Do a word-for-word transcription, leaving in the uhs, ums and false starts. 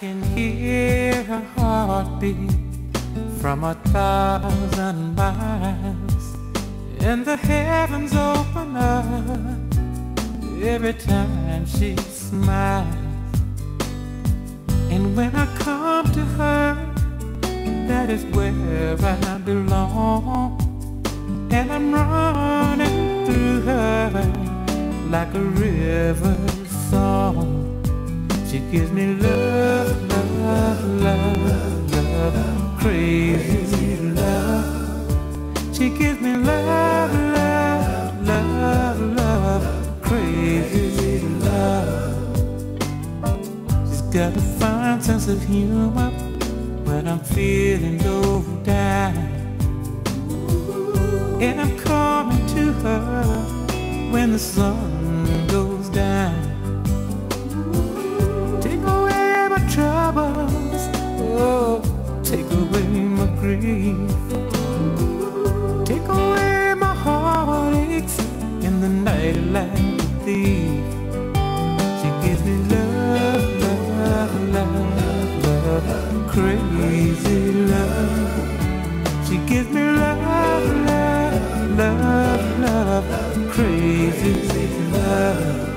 can hear her heartbeat from a thousand miles, and the heavens open up every time she smiles. And when I come to her, that is where I belong, and I'm running through her like a river song. She gives me love, love, love, love, crazy love. She gives me love, love, love, love, crazy love. She's got a fine sense of humor when I'm feeling low down, and I'm coming to her when the sun goes down. Take away my troubles, oh, take away my grief, take away my heartaches in the night like a thief. She gives me love, love, love, love, crazy love. She gives me love, love, love, love, crazy love.